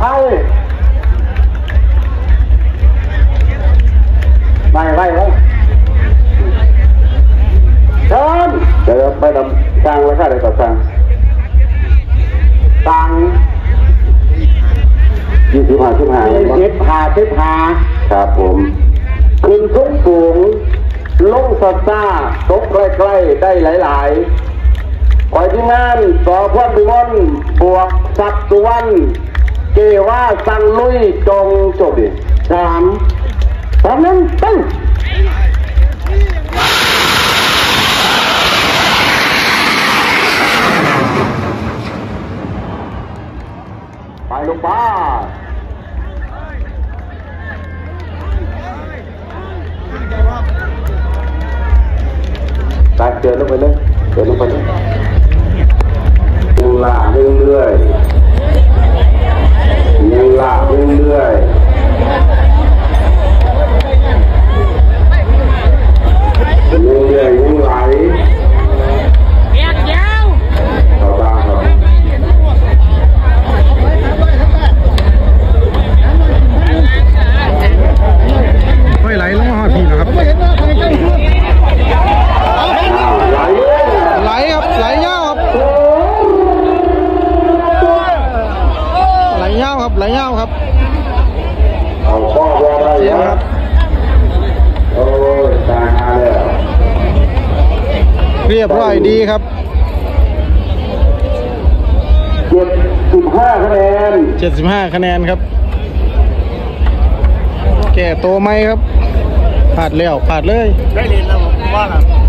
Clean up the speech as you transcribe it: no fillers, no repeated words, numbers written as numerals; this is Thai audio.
ไปเชิญเดี๋ยวไปดำสร้างแล้วค่ะเดี๋ยวต่อสร้าง25ครับผมขึ้นสูงลงซ่าตกใกล้ๆได้หลายๆคอยที่งานสอพวดบิมอนบวกสักสุวรรณเกว่าสังลุยจงจบดิ3 2 1ตึ้งไปลูกป้าตาเดินลงไปเลยยังลากเรื่อยยังไหลเข้าบ้านครับไม่ไหลลงมาพี่นะครับไหลครับไหลยาวครับเอาข้อวอได้ครับโอ้ยตายแล้วเรียบร้อยดีครับ 75 คะแนน 75 คะแนนครับแก่โตไหมครับผ่านเลยได้เรียนแล้วผมว่า